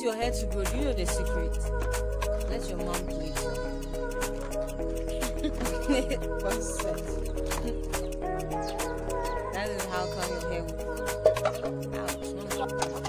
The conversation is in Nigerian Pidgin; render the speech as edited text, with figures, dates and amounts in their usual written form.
your hair to grow. Do you know the secret? Let your mom play it. What's that? That is how come your hair will grow. Ouch.